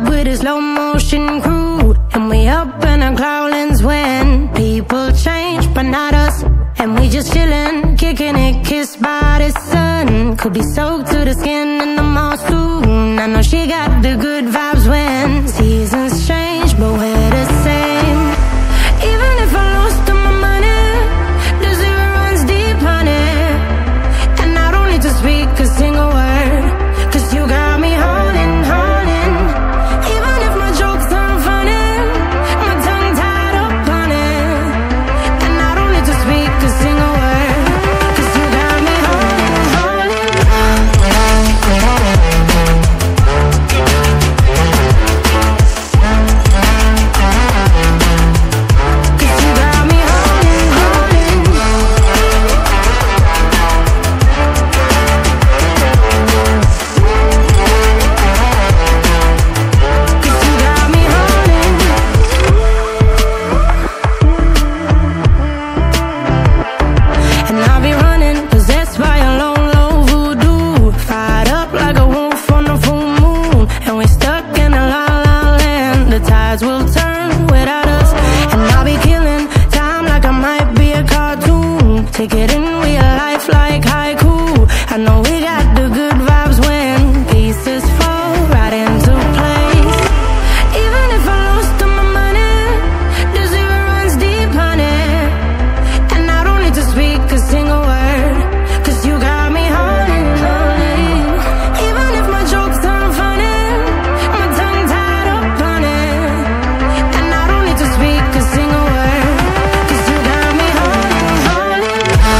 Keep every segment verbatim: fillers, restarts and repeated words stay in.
with a slow motion crew, and we up in our growlings when people change, but not us. And we just chillin', kicking it, kissed by the sun. Could be soaked to the skin in the mall soon. I know she got the good vibes when seasons change, but we're the same. Even if I lost all my money, the zero runs deep, honey. And I don't need to speak a single word, 'cause you got me holding, holding. Even if my jokes aren't funny, my tongue tied up on it. And I don't need to speak a single word, 'cause you got me holding, holding. Take it in real life like haiku. I know we got the good vibes when pieces fall right into place. Even if I lost all my money, the zero runs deep, honey. And I don't need to speak a single word, 'cause you got me holding, holding. Even if my jokes aren't funny, my tongue tied up on it. And I don't need to speak a single word, 'cause you got me holding, holding.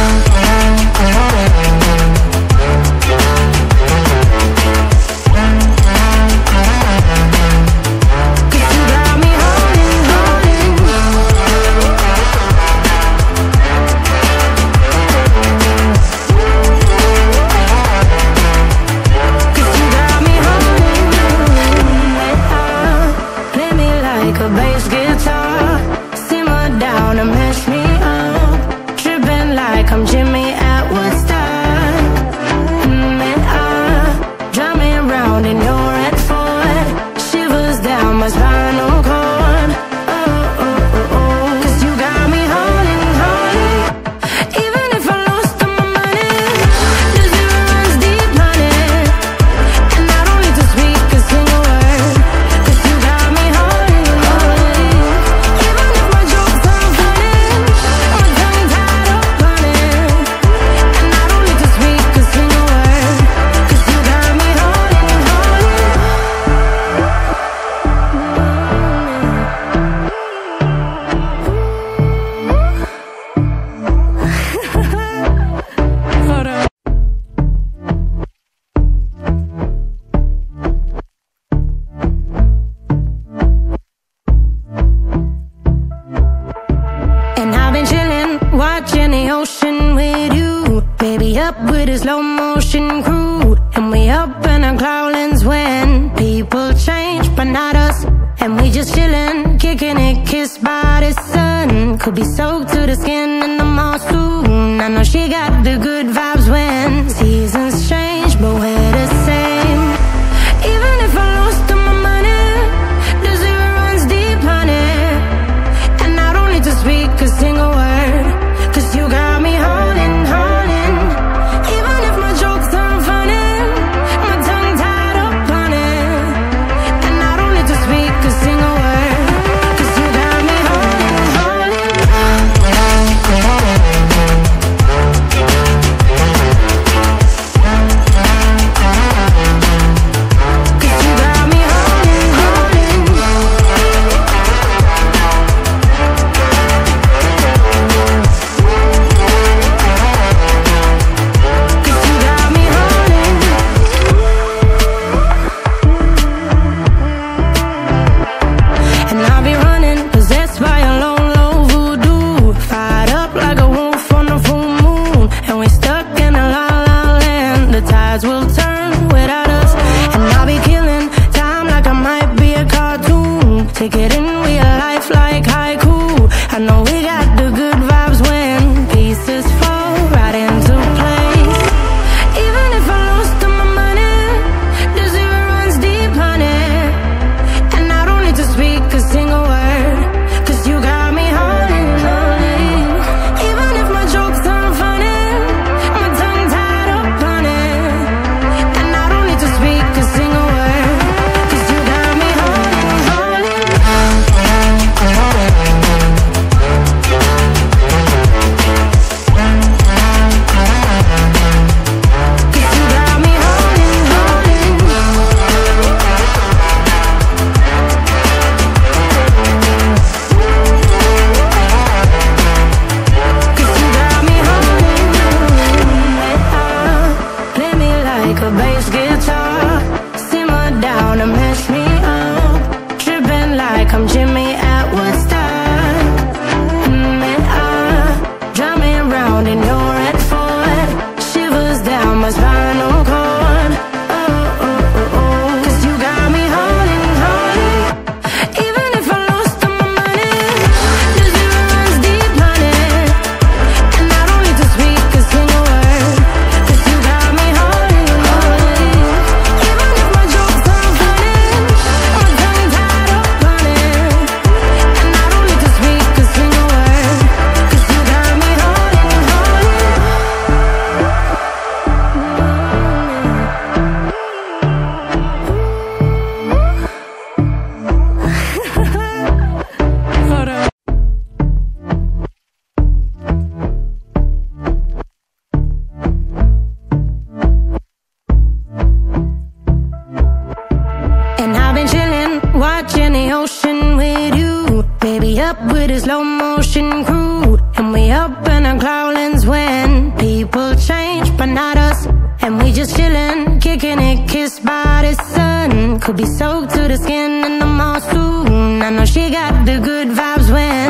A bass guitar, simmer down and mash me up, tripping like I'm Jimmy at Woodstock. Mm, and I, drumming round in your red Ford, shivers down my spinal cord. Oh, oh, oh, oh, 'cause you got me holding, holding. Even if I lost all my money, the zero runs deep, honey. And I don't need to speak a single word, 'cause you got me holding. Watching the ocean with you, baby, up with a slow motion crew, and we up in our growlings when people change, but not us. And we just chillin', kicking it, kissed by the sun. Could be soaked to the skin in the mall soon. I know she got the good vibes when seasons change, but we're the same. Even if I lost all my money, the zero runs deep, honey. And I don't need to speak a single word, 'cause you got me holding, holding. Even if my jokes aren't funny, my tongue tied up on it. And I don't need to speak a single word, 'cause you got me holding, holding. Take it in real life like haiku. I know we got the good vibes when pieces fall right into place. Even if I lost all my money, the zero runs deep, honey. up with a slow motion crew, and we up in our growlings when people change, but not us. And we just chillin', kicking it, kissed by the sun. Could be soaked to the skin in the mall soon. I know she got the good vibes when